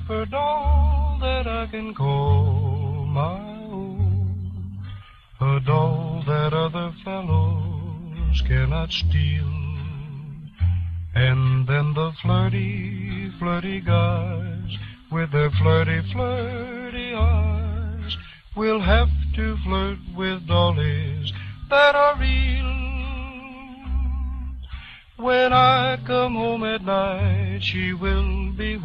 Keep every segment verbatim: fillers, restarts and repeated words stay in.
paper doll that I can call my own, a doll that other fellows cannot steal. And then the flirty, flirty guys with their flirty, flirty eyes will have to flirt with dollies that are real. When I come home at night, she will be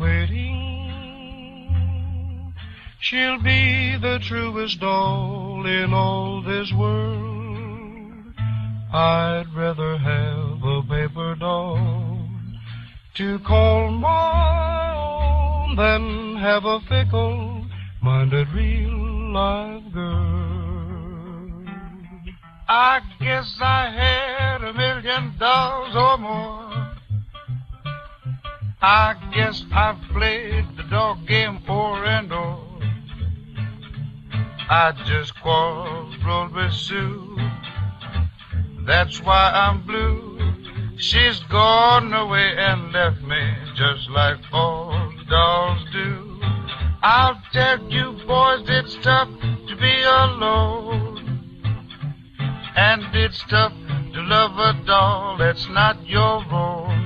waiting. She'll be the truest doll in all this world. I'd rather have a paper doll to call my own than have a fickle-minded real-life girl. I guess I had a million dollars or more. I guess I've played the dog game four and all. I just quarreled with Sue. That's why I'm blue. She's gone away and left me just like all dolls do. I'll tell you boys, it's tough to be alone. And it's tough to love a doll that's not your own.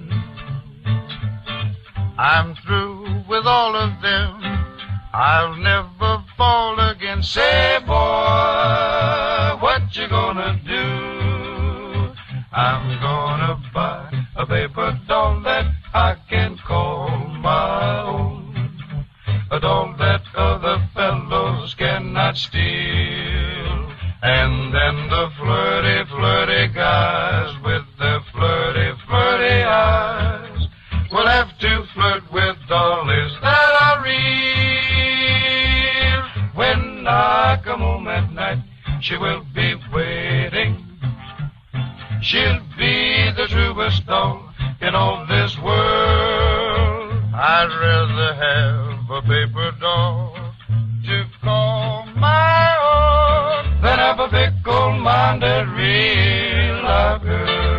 I'm through with all of them. I'll never fall again. Say, boy, what you gonna do? I'm gonna buy a paper doll that I can call my own, a doll that other fellows cannot steal. And then the flirty, flirty guys with their flirty, flirty eyes will have to flirt with dollies that are real. When I come home at night, she will be waiting. She'll be the truest doll in all this world. I'd rather have a paper doll to call my own than have a fickle-minded real-life girl.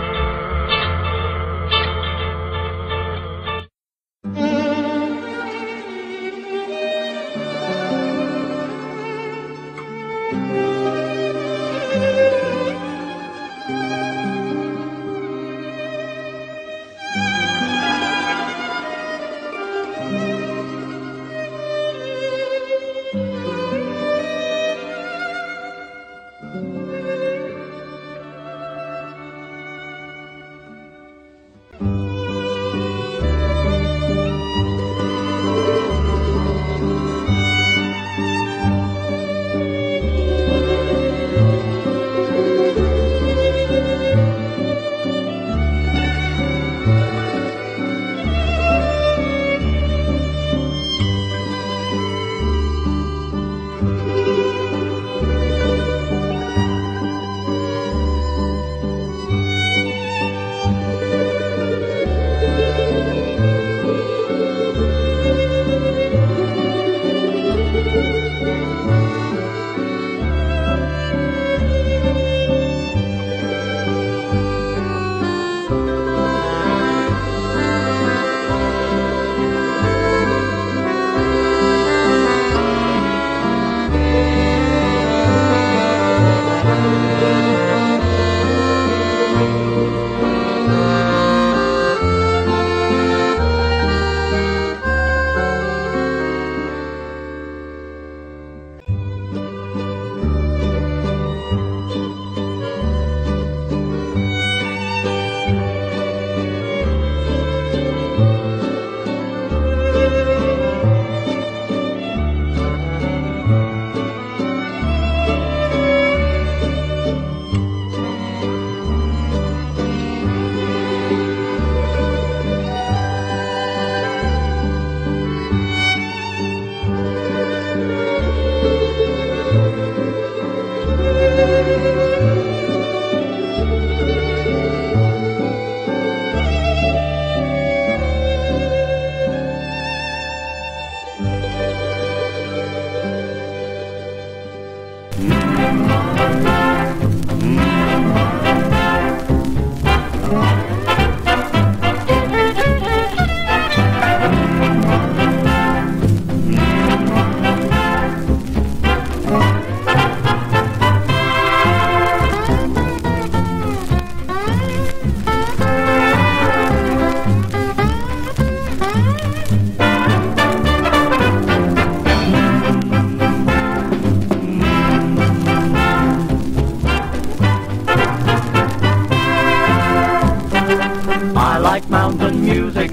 mountain music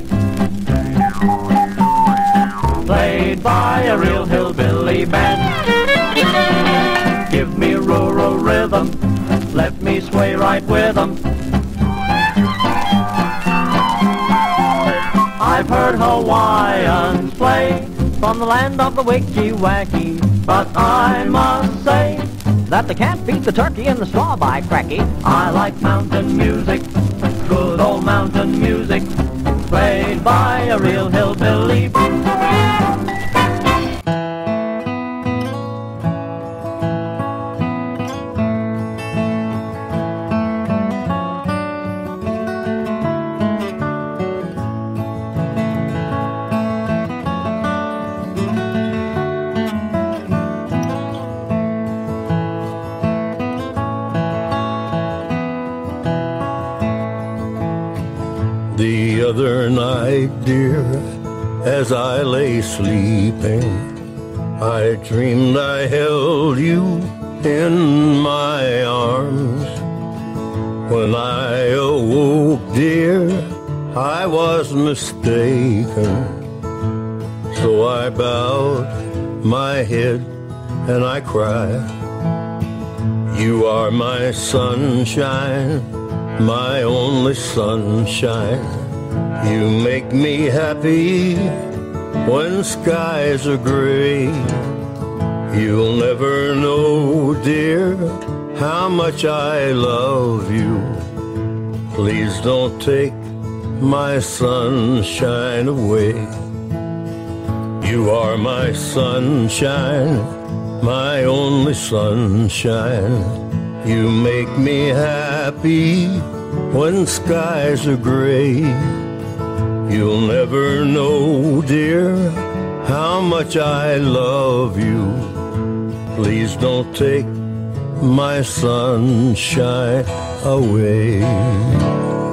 played by a real hillbilly band. Give me rural rhythm, let me sway right with 'em. I've heard Hawaiians play from the land of the Wiki-Wacky, but I must say that they can't beat the turkey and the straw by cracky. I like mountain music, good old mountain music, played by a real hillbilly. The other night, dear, as I lay sleeping, I dreamed I held you in my arms. When I awoke, dear, I was mistaken. So I bowed my head and I cried. You are my sunshine, my only sunshine. You make me happy when skies are gray. You'll never know, dear, how much I love you. Please don't take my sunshine away. You are my sunshine, my only sunshine. You make me happy when skies are gray. You'll never know, dear, how much I love you. Please don't take my sunshine away.